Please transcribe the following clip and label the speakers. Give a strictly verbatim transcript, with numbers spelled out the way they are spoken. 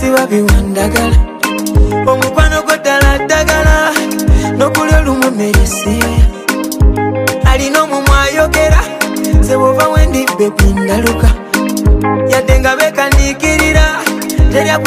Speaker 1: siba biwandagala omukwano gwo ddala ddagala n'okuli olumu emmere siyoya alina omumwa ayogera ze bw'ova wendi bebi ndaluka yadde nga beekaniikirira terya